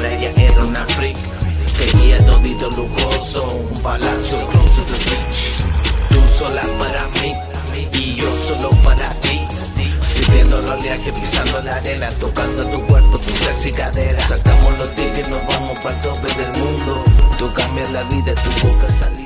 ahora ella era una freak. Quería todito lujoso, un palacio close to the beach. Tú sola para mí y yo solo para ti. Sintiendo el oleaje, pisando la arena, tocando tu cuerpo, tu sexy cadera. Sacamos los tickets, nos vamos para el tope del mundo. Tú cambias la vida, tu boca salida.